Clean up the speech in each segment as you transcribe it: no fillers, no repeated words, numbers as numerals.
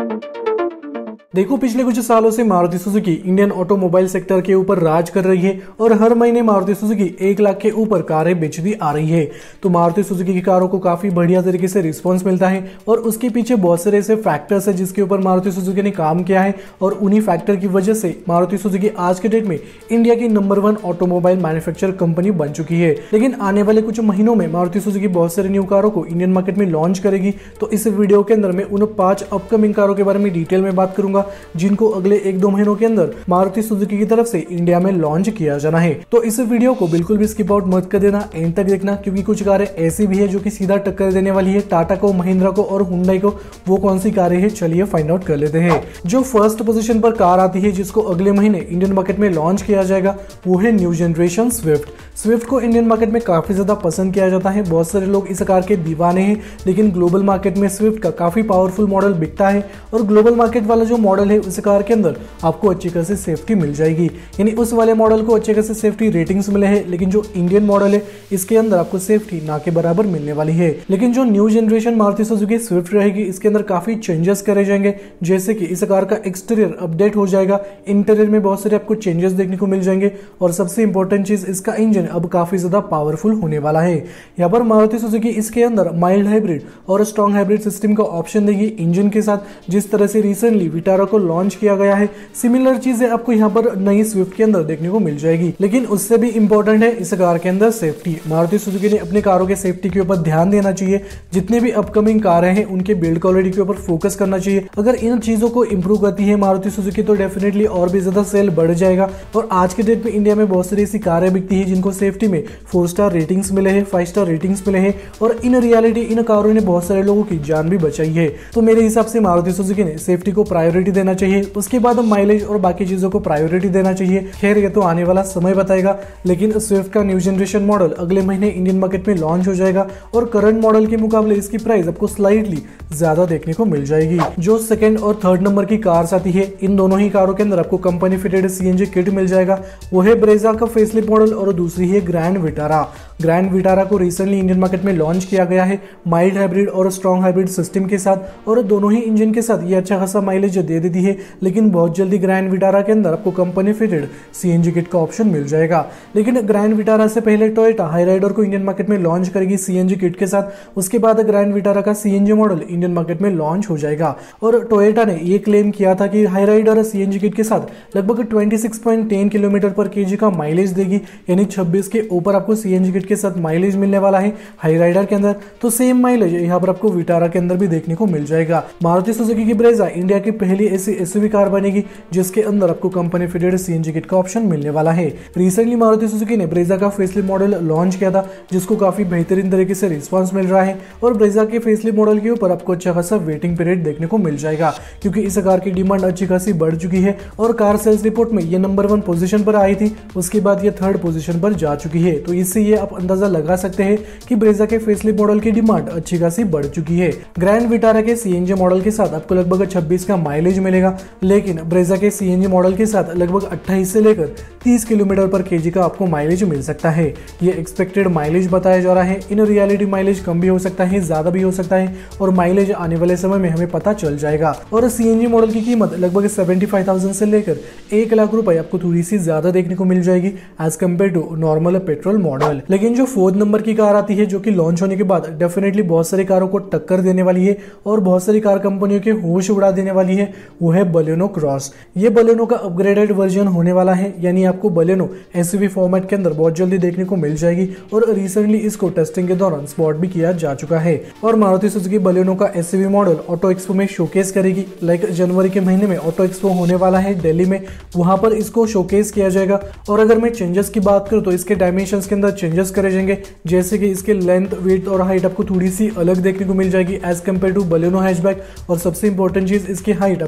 देखो, पिछले कुछ सालों से Maruti Suzuki Indian automobile sector के ऊपर राज कर रही है और हर महीने मारुति सुजुकी 1 लाख के ऊपर कारें बेचती आ रही है। तो मारुति सुजुकी की कारों को काफी बढ़िया तरीके से रिस्पॉन्स मिलता है और उसके पीछे बहुत सारे ऐसे फैक्टर्स है जिसके ऊपर मारुति सुजुकी ने काम किया है और उन्हीं फैक्टर की वजह से मारुति सुजुकी आज के डेट में इंडिया की नंबर 1 ऑटोमोबाइल मैन्युफैक्चर कंपनी बन चुकी है। लेकिन आने वाले कुछ महीनों में मारुति सुजुकी बहुत सारे न्यू कारों को इंडियन मार्केट में लॉन्च करेगी। तो इस वीडियो के अंदर मैं उन 5 अपकमिंग कारों के बारे में डिटेल में बात करूंगा जिनको अगले 1-2 महीनों के अंदर मारुति सुजुकी की तरफ से इंडिया में लॉन्च किया जाना है। तो इस वीडियो को बिल्कुल भी स्किप आउट मत कर देना, एंड तक देखना, क्योंकि कुछ कारें ऐसी भी है जो कि सीधा टक्कर देने वाली है टाटा को, महिंद्रा को और हुंडई को। वो कौन सी कारें हैं, चलिए फाइंड आउट कर लेते हैं। जो फर्स्ट पोजीशन पर कार आती है जिसको अगले महीने इंडियन मार्केट में लॉन्च किया जाएगा वो है न्यू जनरेशन स्विफ्ट। स्विफ्ट को इंडियन मार्केट में काफी ज्यादा पसंद किया जाता है, बहुत सारे लोग इस कार के दीवाने हैं। लेकिन ग्लोबल मार्केट में स्विफ्ट का काफी पावरफुल मॉडल बिकता है और ग्लोबल मार्केट वाला जो मॉडल है उस कार के अंदर आपको अच्छी खासी सेफ्टी मिल जाएगी, यानी उस वाले मॉडल को अच्छे खासे सेफ्टी रेटिंग्स मिले हैं। लेकिन जो इंडियन मॉडल है इसके अंदर आपको सेफ्टी ना के बराबर मिलने वाली है। लेकिन जो new generation Maruti Suzuki Swift रहेगी इसके अंदर काफी चेंजेस करे जाएंगे, जैसे कि इस कार का एक्सटीरियर अपडेट हो जाएगा, इंटीरियर में बहुत सारे आपको चेंजेस देखने को मिल जाएंगे और सबसे इंपॉर्टेंट चीज इसका इंजन अब काफी ज्यादा पावरफुल होने वाला है। यहाँ पर मारुति सुजुकी इसके अंदर माइल्ड हाइब्रिड और स्ट्रॉन्ग हाइब्रिड सिस्टम का ऑप्शन देगी इंजन के साथ, जिस तरह से रिसेंटली विटारा को लॉन्च किया गया है। सिमिलर चीजें आपको यहाँ पर नई स्विफ्ट के अंदर देखने को मिल जाएगी। लेकिन उससे भी इंपॉर्टेंट है इस कार के अंदर सेफ्टी। मारुति सुजुकी ने अपने कारों के सेफ्टी के ऊपर ध्यान देना चाहिए। जितने भी अपकमिंग कारें हैं उनके बिल्ड क्वालिटी के ऊपर फोकस करना चाहिए। अगर इन चीजों को इंप्रूव करती है मारुति सुजुकी तो डेफिनेटली और भी ज्यादा सेल बढ़ जाएगा। और आज के डेट में इंडिया में बहुत सारी ऐसी कारें बिकती है जिनको सेफ्टी में 4 स्टार रेटिंग्स मिले हैं, 5 स्टार रेटिंग्स मिले हैं और इन रियलिटी इन कारों ने बहुत सारे लोगों की जान भी बचाई है। तो मेरे हिसाब से मारुति सुजुकी ने सेफ्टी को प्रायोरिटी देना चाहिए, उसके बाद माइलेज और बाकी चीजों को प्रायोरिटी देना चाहिए। खैर ये तो आने वाला समय बताएगा। लेकिन स्विफ्ट का न्यू जनरेशन मॉडल अगले महीने इंडियन मार्केट में लॉन्च हो जाएगा और करंट मॉडल के मुकाबले इसकी प्राइस आपको स्लाइटली ज्यादा देखने को मिल जाएगी। जो सेकंड और थर्ड नंबर की कार्स आती है इन दोनों ही कारों के अंदर आपको कंपनी फिटेड सीएनजी किट मिल जाएगा। वो है ब्रेजा का फेसलिफ्ट मॉडल और दूसरी है ग्रैंड विटारा। ग्रैंड विटारा को रिसेंटली इंडियन मार्केट में लॉन्च किया गया है माइल्ड हाइब्रिड और स्ट्रॉन्ग हाइब्रिड सिस्टम के साथ और दोनों ही इंजन के साथ ये अच्छा खासा माइलेज दे देती है। लेकिन बहुत जल्दी ग्रैंड विटारा के अंदर आपको कंपनी फिटेड सीएनजी किट का ऑप्शन मिल जाएगा। लेकिन ग्रैंड विटारा से पहले टोयोटा हाईराइडर को इंडियन मार्केट में लॉन्च करेगी सीएनजी किट के साथ। उसके बाद ग्रैंड विटारा का सीएनजी मॉडल इंडियन मार्केट में लॉन्च हो जाएगा। और टोयोटा ने ये क्लेम किया था कि हाईराइडर सीएनजी किट के साथ लगभग 26.10 किलोमीटर पर केजी का माइलेज देगी, यानी 26 के ऊपर आपको सीएनजी किट के साथ माइलेज मिलने वाला है हाईराइडर के अंदर। तो सेम माइलेज यहाँ पर आपको विटारा के अंदर भी देखने को मिल जाएगा। मारुति सुजुकी की ब्रेजा इंडिया की पहली ऐसी एसयूवी कार बनेगी जिसके अंदर आपको कंपनी फिटेड सीएनजी किट का ऑप्शन मिलने वाला है। रिसेंटली मारुति सुजुकी ने ब्रेजा का फेसलिफ्ट मॉडल लॉन्च किया था जिसको काफी बेहतरीन तरीके से रिस्पांस मिल रहा है और ब्रेजा के फेसलिफ्ट मॉडल के ऊपर आपको अच्छा खासा वेटिंग पीरियड देखने को मिल जाएगा, क्योंकि इस कार की डिमांड अच्छी खासी बढ़ चुकी है और कार सेल्स रिपोर्ट में ये नंबर 1 पोजीशन पर आई थी, उसके बाद ये 3rd पोजीशन पर जा चुकी है। तो इससे ये आप अंदाजा लगा सकते हैं कि ब्रेजा के फेसलिफ्ट मॉडल की डिमांड अच्छी खासी बढ़ चुकी है। ग्रैंड विटारा के सीएनजी मॉडल के साथ आपको लगभग 26 का माइलेज मिलेगा, लेकिन ब्रेजा के सीएनजी मॉडल के साथ लगभग 28 से लेकर 30 किलोमीटर पर केजी का आपको माइलेज मिल सकता है। ये एक्सपेक्टेड माइलेज बताया जा रहा है। इन रियलिटी माइलेज कम भी हो सकता है, ज्यादा भी हो सकता है और माइलेज आने वाले समय में हमें पता चल जाएगा। और सीएनजी मॉडल की कीमत लगभग 75,000 से लेकर 1 लाख रुपए आपको थोड़ी सी ज्यादा देखने को मिल जाएगी as compare to normal petrol model. लेकिन जो 4th नंबर की कार आती है जो कि लॉन्च होने के बाद डेफिनेटली बहुत सारी कारों को टक्कर देने वाली है और बहुत सारी कार कंपनियों के होश उड़ा देने वाली है, वो है बलेनो क्रॉस। ये बलेनो का अपग्रेडेड वर्जन होने वाला है, यानी आपको बलेनो एसयूवी फॉर्मेट के अंदर बहुत जल्दी देखने को मिल जाएगी और रिसेंटली इसको टेस्टिंग के दौरान स्पॉट भी किया जा चुका है। और मारुति सुजुकी बलेनो का एसयूवी मॉडल ऑटो एक्सपो में शोकेस करेगी। लाइक जनवरी के महीने में ऑटो एक्सपो होने वाला है दिल्ली में, वहां पर इसको शोकेस किया जाएगा। और अगर मैं चेंजेस की बात करूं तो इसके डायमेंशंस के अंदर चेंजेस करे जाएंगे, जैसे कि इसके लेंथ, विड्थ और हाइट आपको थोड़ी सी अलग देखने को मिल जाएगी as compare to Baleno hatchback. और सबसे इंपॉर्टेंट चीज इसकी हाइट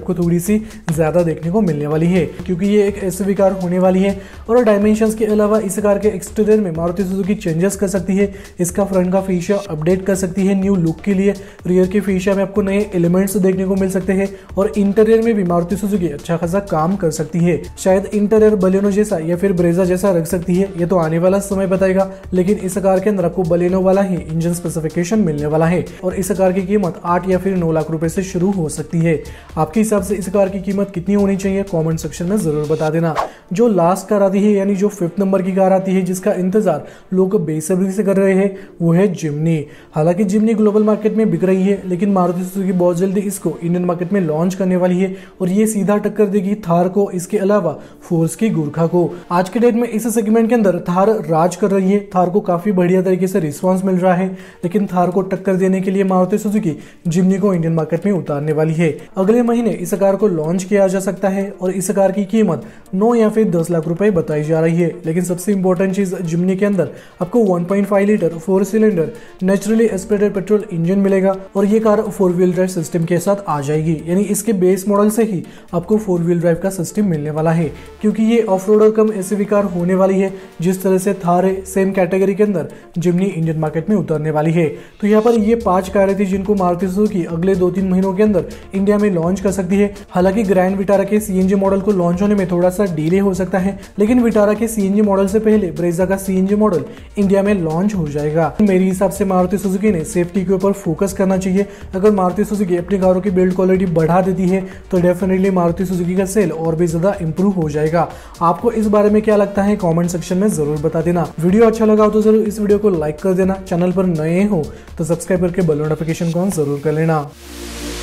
आपको थोड़ी सी ज्यादा देखने को मिलने वाली है, क्योंकि ये एक एसयूवी कार होने वाली है। और डायमेंशंस के अलावा इस कार के एक्सटीरियर में मारुति सुजुकी चेंजेस कर सकती है। इसका फ्रंट का फेशिया अपडेट कर सकती है न्यू लुक के लिए। रियर के फेशिया में आपको नए एलिमेंट्स देखने को मिल सकते हैं और इंटीरियर में भी मारुति सुजुकी अच्छा खासा काम कर सकती है। शायद इंटीरियर बलेनो जैसा या फिर ब्रेजा जैसा रख सकती है, ये तो आने वाला समय बताएगा, लेकिन इस कार के अंदर आपको बलेनो वाला ही इंजन स्पेसिफिकेशन मिलने वाला है और इस कार की कीमत 8 या फिर 9 लाख रुपए से शुरू हो सकती है। आपके हिसाब से इस कार की कीमत कितनी होनी चाहिए कमेंट सेक्शन में जरूर बता देना। जो लास्ट कार आती है यानी जो 5th नंबर की कार आती है जिसका इंतजार लोग बेसब्री से कर रहे हैं वो है जिम्नी। हालांकि जिम्नी ग्लोबल मार्केट में बिक रही है, लेकिन मारुति सुजुकी बहुत जल्दी इसको इंडियन मार्केट में लॉन्च करने वाली है और ये सीधा टक्कर देगी थार को, इसके अलावा फोर्स की गुरखा को। आज के डेट में इस सेगमेंट के अंदर थार राज कर रही है। थार को काफी बढ़िया तरीके से रिस्पॉन्स मिल रहा है, लेकिन थार को टक्कर देने के लिए मारुति सुजुकी जिम्नी को इंडियन मार्केट में उतारने वाली है। अगले महीने इस कार को लॉन्च किया जा सकता है और इस कार की कीमत 9 या फिर 10 लाख रुपए बताई जा रही है। लेकिन सबसे इंपॉर्टेंट चीज, जिम्नी के अंदर आपको 1.5 litre 4 cylinder naturally aspirated petrol engine मिलेगा और ये कार 4 व्हील ड्राइव सिस्टम के साथ आ जाएगी, यानी इसके बेस मॉडल से ही आपको 4 व्हील ड्राइव का सिस्टम मिलने वाला है, क्योंकि ये off roader cum SUV car होने वाली है। जिस तरह से थार है, सेम कैटेगरी के अंदर जिम्नी इंडियन मार्केट में उतरने वाली है। तो यहाँ पर ये 5 कारें थी जिनको मारुति सुजुकी अगले 2-3 महीनों के अंदर इंडिया में लॉन्च कर सकती है। हालांकि ग्रैंड विटारा के सीएनजी मॉडल को लॉन्च होने में थोड़ा सा डिले हो सकता है, लेकिन विटारा के सीएनजी मॉडल से पहले ब्रेजा का सीएनजी मॉडल इंडिया में लॉन्च हो जाएगा। मेरे हिसाब से मारुति सुजुकी ने सेफ्टी के ऊपर फोकस करना चाहिए। अगर मारुति सुजुकी अपनी कारों की बिल्ड क्वालिटी बढ़ा देती है तो डेफिनेटली मारुति सुजुकी का सेल और भी ज्यादा इंप्रूव हो जाएगा। आपको इस बारे में क्या लगता है कमेंट सेक्शन में जरूर बता देना। वीडियो अच्छा लगा हो तो जरूर इस वीडियो को लाइक कर देना। चैनल पर नए हो तो सब्सक्राइब करके बेल नोटिफिकेशन को ऑन जरूर कर लेना।